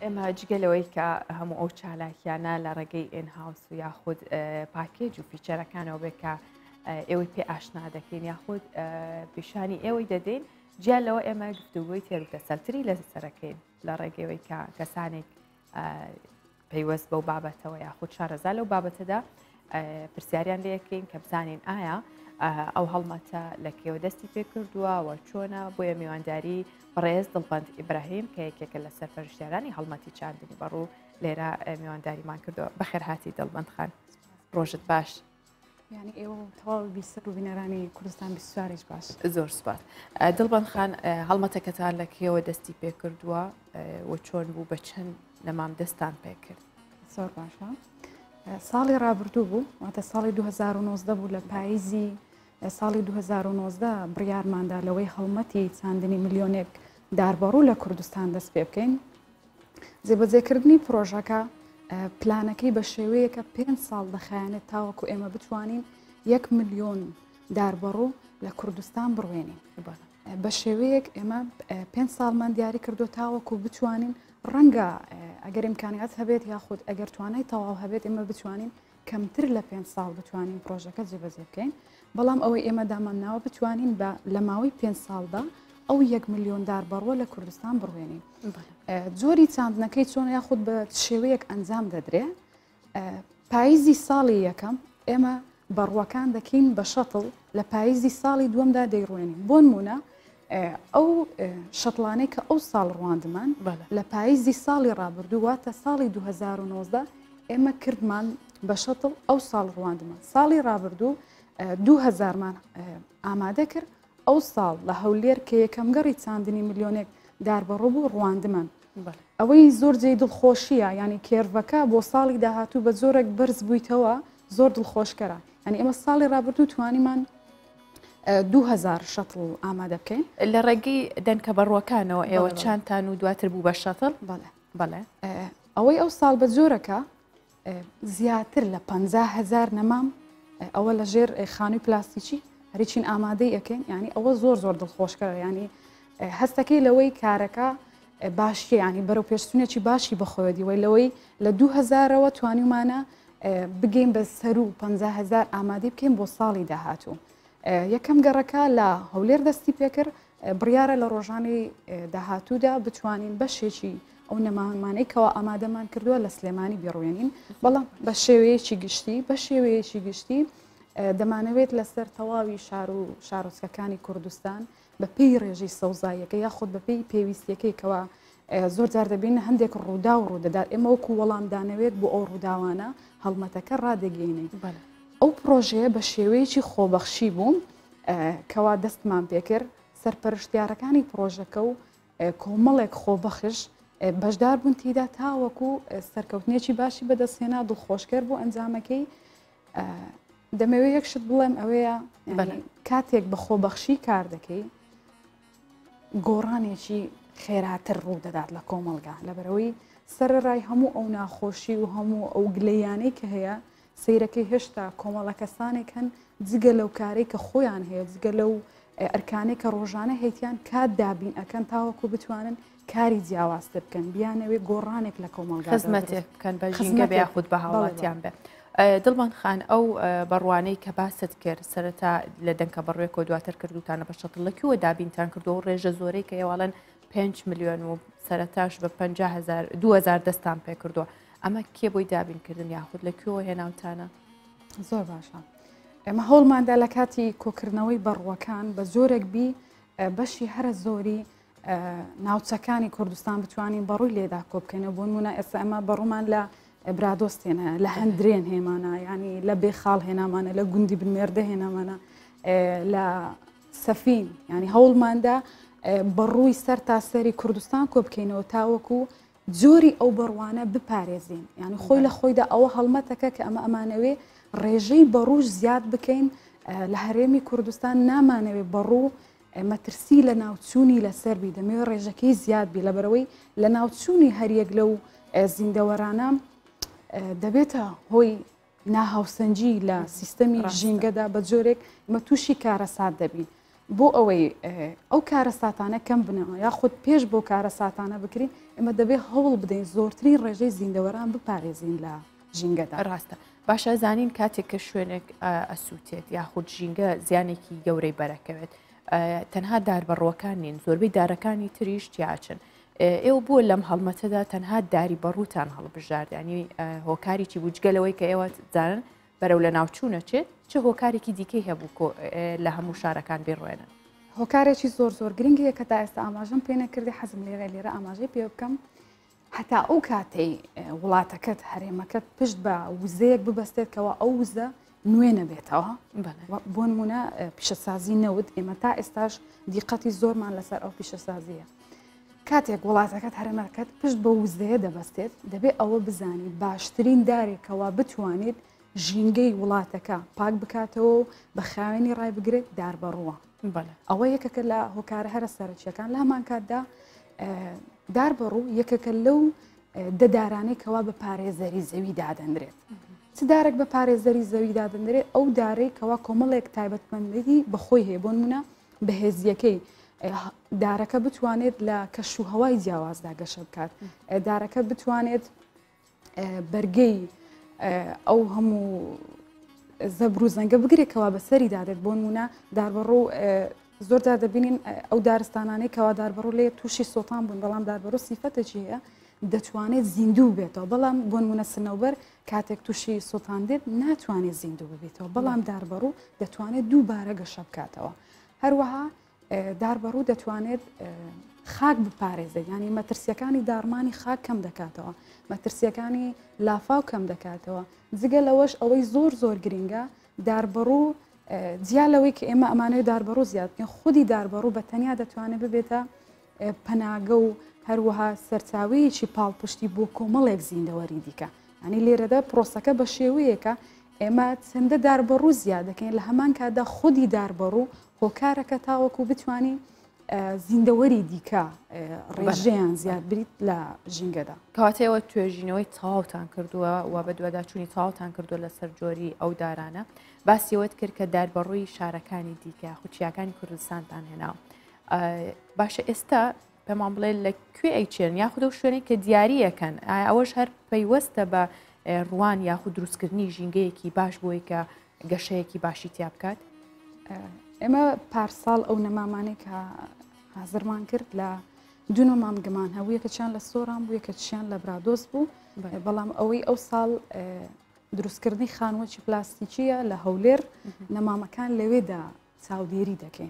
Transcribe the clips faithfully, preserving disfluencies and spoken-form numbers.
ئێمە جگەلەوەی کە هەموو ئەو چالاکیانە لە ڕێگەی ئین-هاوس و یاخود پاکێج و فیچەرەکانەوە بێت کە ئێوەی پێ ئاشنا دەکەین یاخود پیشانی ئێوەی دەدەین جیا لەوە ئێمە گفتوگوی تێروتە سەرتری لە سەرەکەین لە ڕێگەوەی کە کەسانێک پەیوەست بەو بابەتەوە یاخود شارەزا لەو بابەتەدا پرسیاریان لەکەین کە بزانین ئایا ئەو هەڵمەتە لە کێوە دەستی پێ کردووە و چۆنە بۆیە میوانداری بەڕێز دڵبەند ئیبراهیم کە یەکێکە لە سەرپەرشتیارانی هەڵمەتی چاندنی بەڕوو لێرە میوانداریمان کردووە بەخێرهاتی دڵبەند خان ڕۆژت باش. یعنی ئێوە تەواو بیسەر و بینەرانی کوردستان بیستواریش باش. زۆر سوپاس. دڵبەند خان هەڵمەتەکەتان لە کێوە دەستی پێ کردووە و چۆن بوو بە چەند نەمام دەستان پێ کرد؟ زۆر باشە. ساڵی ڕابردوو بوو واتە ساڵی دوو هەزار و نۆزدە بوو لە پاییزی ساڵی دوو هەزار و نۆزدە بڕیارماندا لەوەی هەڵمەتی چاندنی ملیۆنێک داربەڕوو لە کوردستان دەست پێ بکەین. جێبەجێکردنی پرۆژەکە پلانەکەی بە شێوەیەکە پێنج ساڵ دەخایەنێت تاوەکو ئێمە بتوانین یەک ملیۆن داربەڕوو لە کوردستان بڕوێنین. بە شێوەیەک ئێمە پێنج ساڵمان دیاری کردو تاوەکو بتوانین ڕەنگە ئەگەر ئیمکانیات هەبێت یاخود ئەگەر توانای تەواو هەبێت ئێمە بتوانین کەمتر لە پێنج ساڵ بتوانین پرۆژەکە جێبەجێ بکەین. بەڵام ئەوەی ئێمە دامانناوە بتوانین بە لە ماوەی پێنج ساڵدا ئەو یەک ملیۆن داربەڕوە لە کوردستان بڕوێنین. جۆری چاندنەکەی چۆن یاخود بە شێوەیەک ئەنجام دەدرێ. پاییزی ساڵی یەکەم ئێمە بەڕوەکان دەکەین بە شەتڵ لە پاییزی ساڵی دووەمدا دەیڕوێنین. بۆ نمونە ئەو شەتڵانەی کە ئەو ساڵ ڕواندمان لە پاییزی ساڵی ڕابردوو واتە ساڵی دوو هەزار و نۆزدە ئێمە کردمان بە شەتڵ ئەو ساڵ ڕواندمان. ساڵی ڕابردوو دوو هەزارمان ئامادە کرد ئەو ساڵ لە هەولێر کە یەکەم گەڕی چاندنی ملیۆنێک داربەڕوو بوو ڕواندمان. ئەوەی زۆر جێی دڵخۆشیە ینی کێرڤەکە بۆ ساڵی داهاتوو بە زۆرێک بەرز بوویتەوە زۆر دڵخۆشکەرە. ینی ئێمە ساڵی ڕابردوو توانیمان دوو هەزار شەتڵ ئامادە بکەین. لە ڕێگەی دەنکە بەڕوەکانەوە ئێوە چاندتان و دواتر بوو بە شەتڵ؟ بەڵێ بەڵێ. ئەوەی ئەو ساڵ بە جۆرەکە زیاتر لە پەنجا هەزار نەمام ئەوە لە ژێر خانووی پلاستیکی هەریچین ئامادەی ئەەکەین ینی ئەوە زۆر زۆر دڵخۆشکەرە ینی هەستەکەی لەوەی کارەکە باشیە ینی بەرەو پێشتونێکی باشی بەخۆیەدی وی لەوەی لە دوو هەزارەوە توانیمانە بگەین بە سەر و پەنجا هەزار ئامادەی بکەین بۆ ساڵی داهاتوو. یەکەم گەڕەکە لە هەولێر دەستی پێکرد بڕیارە لە ڕۆژانی داهاتوودا بتوانین بەشێکی ئەو نەمامانەیەکەوە ئامادەمان کردووە لە سلێمانی بێڕوێنین. بەڵام بە شێوەیەکی گشتی بە شێوەیەکی گشتی دەمانەوێت لەسەر تەواوی شار و شارۆچکەکانی کوردستان بە پێی ڕێژەی سەوزاییەکە یاخود بە پێی پێویستیەکەیکەوە زۆر جار دەبین هەندێک ڕوودا و ڕوودەدات ئێمە وەکو وەڵامدانەوێت بۆ ئەو ڕووداوانە هەڵمەتەکە ڕادەگەینەی. ئەو پرۆژەیە بە شێوەیەکی خۆبەخشی بووم کەوا دەستمان پێکرد سەرپەرشتیارەکانی پرۆژەکە و کۆمەڵێک خۆبەخش بەشدار بوون تیدا تاوەکو سەرکەوتنێکی باشی بەدەستهێنا دڵخۆشکرد بۆ ئەنجامەکەی. دەمەوێت یەکشت بڵێم ئەوەیە کاتێک بە خۆبەخشی کار دەکەی گۆڕانێکی خێراتر ڕوو دەدات لە کۆمەلگا لەبەرەوەی سەرڕای هەموو ئەو ناخۆشی و هەموو ئەو گلەیانەی کە هەیە سیرەکەی هێشتا کۆمەڵە کەسانێک هەن جگە لەو کارێک کە خۆیان هەیە جگە لەو ئەرکانێک کە ڕۆژانە هەیتیان کات دابین ئەەکەن تاوەکو بتوانن کاری جیاوازتر بکەن بیانەوێت گۆڕانێک لە کۆمەلگا خزمەتێک بکەن بە ژینگە بە یاخود بە هاوڵاتیان بێ. دڵبەند خان ئەو بەڕوانەی کە باست کرد سەرەتا لە دەنکە بەڕێک و دواتر کردوتانە بە شەتڵ لەکوێوە دابینتان کردو و ڕێژە زۆرەی کە ئێواڵەن پێنج ملیۆن و سەرەتاش بە پەنجا هەزار دوو هەزار دەستان پێ کردووە ئەمە کێ بۆی دابینکردن یاخود لەکوێوە هێناوتانە؟ زۆر باشە. ئێمە هەوڵماندا لە کاتی کۆکردنەوەی بەڕوەکان بە زۆرێک بی بەشی هەرە زۆری ناوچەکانی کوردستان بتوانین بەڕووی لێدا کۆ بکەینەوە. بۆ نمونە ئێستا ئەمە بەڕوومان لە برادۆستێنە لە هەندرێن هێمانە ینی لە بێخاڵ هێنامانە لە گوندی بنمێردە هێنامانە لە سەفین ینی هەوڵماندا بەڕووی سەر تا سەری کوردستان کۆ بکەینەوە تاوەکو جۆری ئەو بڕوانە بپارێزین ینی خۆی لە خۆیدا ئەوە هەڵمەتەکە کە ئەمە ئەمانەوێ ڕێژەی بەڕووش زیاد بکەین لە هەرێمی کوردستان نامانەوێ بەڕوو مەترسی لە ناوچوونی لەسەربی دەمەوێت ڕێژەکەی زیاد بی لەبەرەوەی لە ناوچوونی هەریەک لەو زیندەوەرانە دەبێتە هۆی ناهاوسەنجی لە سیستەمی ژینگەدا بە جۆرێک مە تووشی کارەسات دەبین. بۆ ئەوەی ئەو کارە ساتانە کەم بنەوە یاخود پێش بۆ کارە ساتانە بکرین ئێمە دەبێت هەوڵ بدەین زۆرترین ڕێژەی زیندەوەران بپارێزین لە ژینگەدا. ڕاستە باشە زانین کاتێک کە شوێنێک ئەسووتێت یاخود ژینگە زیانێکی گەورەی بەرەکەوێت تەنها داربەڕۆکان نین زۆربەی دارەکانی تریش تیاچن. ئێوە بووە لەم هەڵمەتەدا تەنها داری بەڕووتان هەڵبژاردانی هۆکارێکی بوجگەلەوەی کە ئێوە زانن بەرەو لە ناوچوونەچێت چه هۆکارێکی دیکەی هەبوو لە هەموو شارەکان بێڕوێنن. هۆکارێکی زۆر زۆر گرنگیە کە تا ئێستا ئاماژەم پێ نەکردی حەزم لێرە لێرە ئاماژەی پێ بکەم هەتا ئەو کاتەی وڵاتەکەت هەرێمەکەت پشت بە وزەیەک ببەستێتکەوە ئەو وزە نوێ نەبێتەوە بۆ نمونە پیشەسازی نەوت ئێمە تا ئێستاش دیقەتی زۆرمان لەسەر ئەو پیشەسازیە. کاتێک وڵاتەکەت هەرێمەکەت پشت بە وزەیە دەبەستێت دەبێت ئەوە بزانیت باشترین دارێکەوە بتوانێت ژینگەی وڵاتەکە پاک بکاتەوە و بە خاوێنی ڕای بگرێت داربەڕووە. ئەوە یەکەکە لە هۆکارە هەرە سەرچیەکان لە هەمان کاتدا داربەڕوو یەکەکە لەو دەدارانێکەوە بە پارێزەری زەوی دادەنرێت. چ دارێک بە پارێزەری زەوی دادەنرێت ئەو دارێکەوە کۆمەڵێک تایبەتمەندی بەخۆی هەیە بۆ نمونە بەهێزیەکەی دارەکە بتوانێت لە کەشوهەوای جیاوازدا گەشە بکات. دارەکە بتوانێت بەرگەی ئەو هەموو زەبر و زەنگە بگرێکەوە بەسەری دادێت بۆ نمونە داربەڕوو زۆردا دەبینین ئەو دارستانانەی کەوا داربەڕوو لێ تووشی سۆتان بوون بەڵام داربەڕوو سیفەتێکی هەیە دەتوانێت زیندوو بێتەوە بەڵام بۆ نمونە سنەوبەر کاتێک تووشی سۆتان دێت ناتوانێت زیندوو ببێتەوە بەڵام داربەڕوو دەتوانێت دووبارە گەشە بکاتەوە. هەروەها داربەڕوو دەتوانێت خاک بپارێزێت ینی مەترسیەکانی دارمانی خاک کەم دەکاتەوە مەترسیەکانی لافاو کەم دەکاتەوە. جگە لەوەش ئەوەی زۆر زۆر گرنگە داربەڕوو جیا لەوەی کە ئێمە ئەمانەوەی داربەڕوو زیادکەین خودی داربەڕوو بە تەنیا دەتوانێت ببێتە پەناگە و هەروەها سەرچاوەیەکی پاڵپشتی بۆ کۆمەڵێک زیندەوەری دیکە. ینی لێرەدا پرۆسەکە بە شێوەیەکە ئێمە چەندە داربەڕوو زیاد دەکەین لە هەمان کاتدا خودی داربەڕوو هۆکارەکە تاوەکو بتوانین زیندەوەری دیکە ڕێژەیان زیاد بریت لە ژینگەدا. کاتەوە توێژینەوەی تەواوتان کردووە و بە دووەداچوونی تەواوتان کردووە لەسەر جۆری ئەو دارانە باسیەوەت کرد کە داربەڕووی شارەکانی دیکە خوچیەکانی کوردستانتان هێناوە. باشە ئێستا پێمان بڵێ لەکوێ ئەیچێن یاخودە و شوێنێک کە دیاریەکەن ئەوەش هەر پەیوەستە بە ڕوان یاخود دروستکردنی ژینگەیەکی باش بۆی کە گەشەیەکی باشی تیا بکات. ئێمە پارساڵ ئەو نەمامانێک کە حازرمان کرد لە دوو نەمامگەمان هەبوو یەکەچیان لە سۆران بوو یەکەچیان لە برادۆست بوو بەڵام ئەوەی ئەو ساڵ دروستکردنی خانوەکی پلاستیکیە لە هەولێر نەمامەکان لەوێدا چاودێری دەکەین.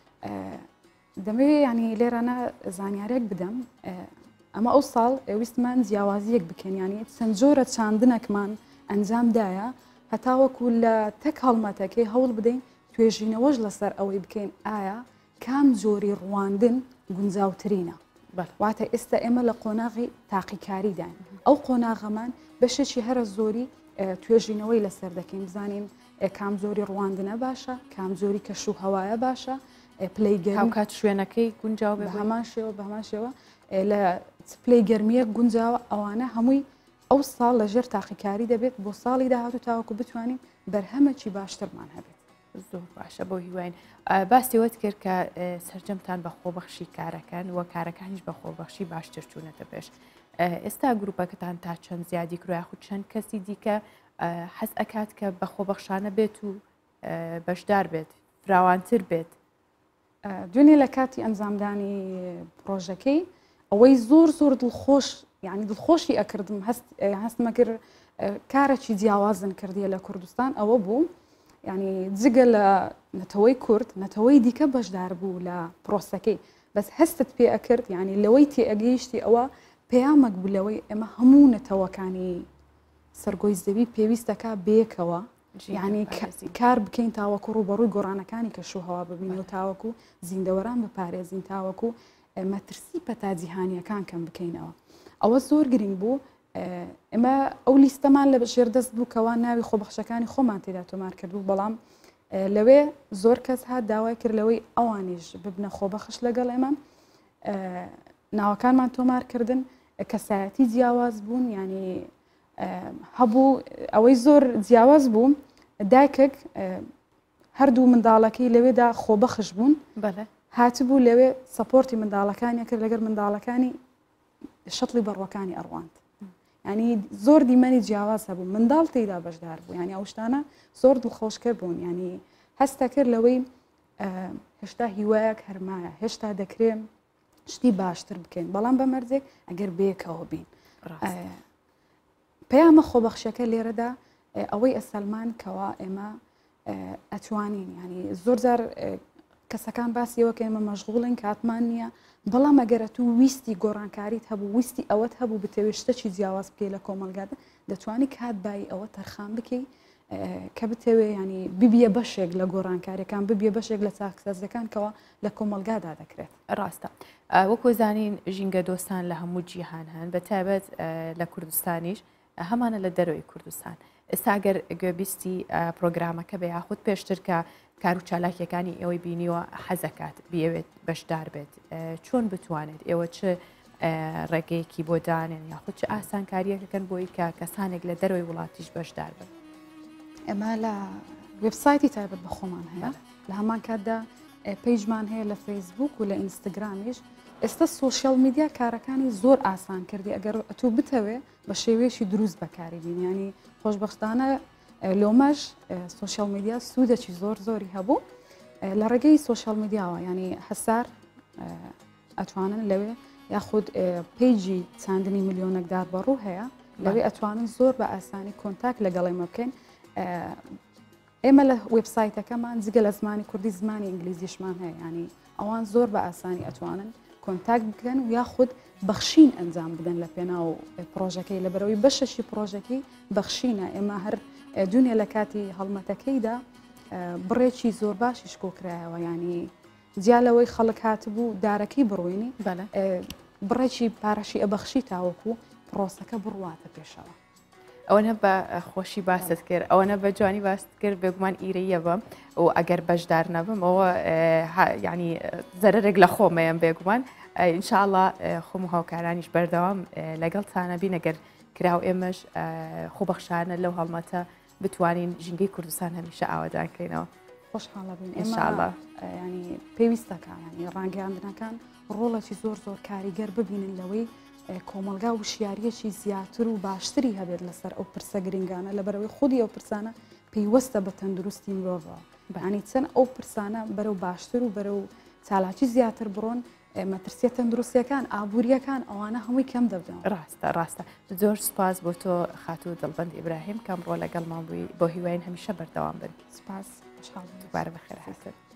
دەمەوێت ینی لێرانە زانیارێک بدەم ئەمە ئەو ساڵ ویستمان جیاوازیەک بکەین ینی چەند جۆرە چاندنەکمان ئەنجامدایە هەتاوەکو لە تەک هەڵمەتەکەی هەوڵ بدەین توێژینەوەش لەسەر ئەوەی بکەین ئایا کام جۆری ڕواندن گونجاوترینە. واتە ئێستا ئێمە لە قۆناغی تاقیکاری داین ئەو قۆناغەمان بەشێکی هەرە زۆری توێژینەوەی لەسەر دەکەین بزانین کام جۆری ڕواندنە باشە کام جۆری کەش و هەوایە باشە پلەیگەر کات شوێنەکەی گونجاو بە هەمان شێوە بە هەمان شێوە لە پلەی گەرمیە گونجاوە ئەوانە هەمووی ئەو ساڵ لەژێر تاقیکاری دەبێت بۆ ساڵی داهاتوو تاوەکو بتوانین بەرهەمەکی باشترمان هەبێت. زۆر باشە بۆ هیواین باسیەوەت کرد کە سەرجەمتان بە خۆبەخشی کارەکەن و کارەکانیش بە خۆبەخشی باشتر چوونەتە پێش. ئێستا گروپەکەتان تا چەند زیادی کرۆ یاخود چەند کەسی دیکە حەز ئەکات کە بە خۆبەخشانە بێت و بەشدار بێت فراوانتر بێت. دوێنێ لە کاتی ئەنجامدانی پرۆژەکەی ئەوەی زۆر زۆر دڵخۆش یعنی دڵخۆشی ئەکردم هەستمە کرد کارێکی جیاوازن کردیە لە کوردستان ئەوە بوو ینی جگە لە نەتەوەی کورد نەتەوەی دیکە بەشدار بوو لە پرۆسەکەی بەس هەستت پێ ئەکرد ینی لەوەی تێئەگەیشتی ئەوە پەیامەک بوو لەوەی ئێمە هەموو نەتەوەکانی سەرگۆی زەوی پێویستەکە بێکەوە یعنی کار بکەین تاوەکو ڕوبەڕووی گۆڕانەکانی کەشوهەوا ببین و تاوەکو زیندەوەران بپارێزین تاوەکو مەترسی پەتاجیهانیەکان کەم بکەینەوە. ئەوە زۆر گرنگ بوو ئێمە ئەو لیستەمان لە ژێردەست بوو کەوا ناوی خۆبەخشەکانی خۆمان تێدا تۆمار کردبوو بەڵام لەوێ زۆر کەس هات داوای کرد لەوەی ئەوانیش ببنە خۆبەخش لەگەڵ ئێمە ناوەکانمان تۆمارکردن کەسایەتی جیاواز بوون ینی هەبوو ئەوەی زۆر جیاواز بوو دایکێک هەردوو منداڵەکەی لەوێدا خۆبەخش بوون هاتبوو لەوێ سەپۆرتی منداڵەکانی کرد لەگەر منداڵەکانی شەڵی بەڕوەکانی ئەڕواند ینی زۆر دیمەنی جیاواز هەبوو منداڵ تێدا بەشدار بوو ینی ئەو شتانە زۆر دڵخۆشکە بوون ینی هەستا کرد لەوەی هێشتا هیوایەک هەرمایە هێشتا دەکرێت شتی باشتر بکەین بەڵام بە مەرجێک ئەگەر بێکەوە بین پەیامە خۆبەخشەکە لێرەدا ئەوەی ئەسەلمان کەوا ئێمە ئەتوانین ینی زۆر جار کەسەکان باسیەوە کە ئێمە مەشغوڵن کاتمان نییە بەڵام ئەگەرە تو ویستی گۆڕانکاریت هەبوو ویستی ئەوەت هەبوو بتەوێت شتێکی جیاواز بکەی لە کۆمەلگادا دەتوانی کات بای ئەوە تەرخان بکەی کە بتەوێ ینی ببیە بەشێک لە گۆڕانکاریەکان ببیە بەشێک لە چاکسەزەکان کەەوە لە کۆمەلگادا دەکرێت ڕاستە وەکو زانین ژینگە دۆستان لە هەموو جیهان هەن بە تایبەت لە کوردستانیش هەمانە لە دەرەوەی کوردستان ئێستاگەر گوێبیستی پرۆگرامەکە بە یاخود پێشتر کە کار و چالاکیەکانی ئێوەی بینیوە حەزەکات بێوێت بەشدار بێت چۆن بتوانێت ئێوە چ ڕێگەیەکی بۆ دانێن یاخود چه ئاسانکاریەکەکەن بۆی کە کەسانێک لە دەرەوەی وڵاتیش بەشدار بن ئەمە لە وێبسایتی تایبەت بە خۆمان هەیە لە هەمان کاتدا پێیجمان هەیە لە فەیسبوک و لە ئینستاگرامیش ئێستا سوۆشیال میدیا کارەکانی زۆر ئاسان کردی ئەگەر ئەتوو بتەوێ بە شێوەیەشی دروست بەکاری بینیانی خۆشبەختانە لۆمەش سوۆشیال میدیا سوودێکی زۆر زۆری هەبوو لە ڕێگەی سوۆشیال میدیاوە ینی هەسار ئەتوانن لەوێ یاخود پیجی چاندنی میلیۆنێکدار بەڕوو هەیە لەوێ ئەتوانن زۆر بە ئاسانی کۆنتاک لەگەڵێمە بکەین ئێمە لە وێبسایتەکەمان جگە لە زمانی کوردی زمانی ئینگلیزیشمان هەیە ینی ئەوان زۆر بە ئاسانی ئەتوانن کۆنتاک بکەن و یاخود بەخشین ئەنجام بدەن لە پێناو پرۆژەکەی لە بەرەوەی بەشەشی پرۆژەکەی بەخشینە ئێمە هەر دونیا لە کاتی هەڵمەتەکەیدا بڕێکی زۆر باشیش کۆکرایەوە ینی جیالەوەی خەڵک هاتبوو دارەکەی بڕوێنی بڕێکی پارەشی ئەبەخشی تاوەکو پرۆسەکە بڕواتە پێشەوە ئەوەنە بە خۆشی باست کرد ئەوەنە بە جوانی باست کرد بێگومان ئیرەیە بەم و ئەگەر بەشدار نەبم ئەوە ینی زەرێک لە خۆمەیەم بێگومان ئینشاءڵڵا خۆم و هاوکارانیش بەردەوام لەگەڵ تانەبی نەگەر کراو ئێمەش خۆبەخشانە لەو هەڵمەتە بتوانین ژینگەی کوردستان هەمیشە ئاوادانکەینەوە خۆشحاڵە بین ئینشاءڵڵا ینی پێویستەکە ینی ڕاگەاندنەکان ڕۆڵێکی زۆر زۆر کاریگەر ببینن لەوەی کۆمەلگا و شیاریەکی زیاتر و باشتری هەبێت لەسەر ئەو پرسە گرنگانە لە بەرەوەی خودی ئەو پرسانە پێیوەستە بە تەندروستی مرۆڤەوە بەانی چەند ئەو پرسانە بەرەو باشتر و بەرەو چالاکی زیاتر بڕۆن مەترسیە تەندروستیەکان ئابوووریەکان ئەوانە هەمووی کەم دەبدەن ڕاستە ڕاستە زۆر سپاس بۆ تۆ خاتوو دڵبەند ئیبراهیم کەم ڕۆ لەگەڵمان بووی بۆ هیواین هەمیشە بەردەوام بن سپاس دووبارە بەخێر هاتن